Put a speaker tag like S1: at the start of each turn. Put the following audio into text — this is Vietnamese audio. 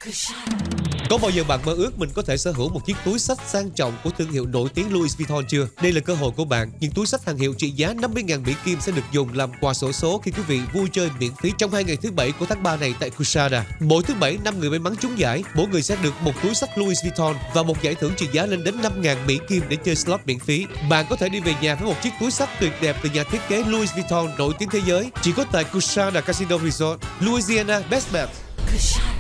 S1: Có bao giờ bạn mơ ước mình có thể sở hữu một chiếc túi xách sang trọng của thương hiệu nổi tiếng Louis Vuitton chưa? Đây là cơ hội của bạn. Những túi xách hàng hiệu trị giá 50.000 Mỹ Kim sẽ được dùng làm quà xổ số khi quý vị vui chơi miễn phí trong 2 ngày thứ Bảy của tháng 3 này tại Cusada. Mỗi thứ Bảy, 5 người may mắn trúng giải, mỗi người sẽ được một túi xách Louis Vuitton và một giải thưởng trị giá lên đến 5.000 Mỹ Kim để chơi slot miễn phí. Bạn có thể đi về nhà với một chiếc túi xách tuyệt đẹp từ nhà thiết kế Louis Vuitton nổi tiếng thế giới, chỉ có tại Cusada Casino Resort, Louisiana. Best bet.